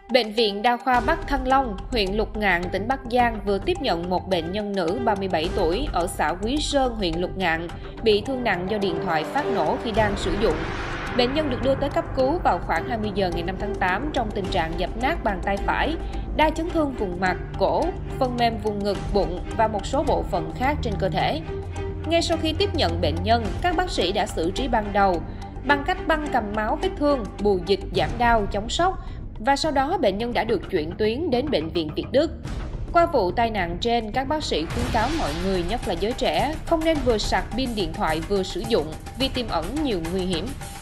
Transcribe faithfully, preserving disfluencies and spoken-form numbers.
Bệnh viện Đa khoa Bắc Thăng Long, huyện Lục Ngạn, tỉnh Bắc Giang vừa tiếp nhận một bệnh nhân nữ ba mươi bảy tuổi ở xã Quý Sơn, huyện Lục Ngạn, bị thương nặng do điện thoại phát nổ khi đang sử dụng. Bệnh nhân được đưa tới cấp cứu vào khoảng hai mươi giờ ngày năm tháng tám trong tình trạng dập nát bàn tay phải, đa chấn thương vùng mặt, cổ, phần mềm vùng ngực, bụng và một số bộ phận khác trên cơ thể. Ngay sau khi tiếp nhận bệnh nhân, các bác sĩ đã xử trí ban đầu bằng cách băng cầm máu vết thương, bù dịch, giảm đau, chống sốc, và sau đó bệnh nhân đã được chuyển tuyến đến Bệnh viện Việt Đức. Qua vụ tai nạn trên, các bác sĩ khuyến cáo mọi người, nhất là giới trẻ, không nên vừa sạc pin điện thoại vừa sử dụng vì tiềm ẩn nhiều nguy hiểm.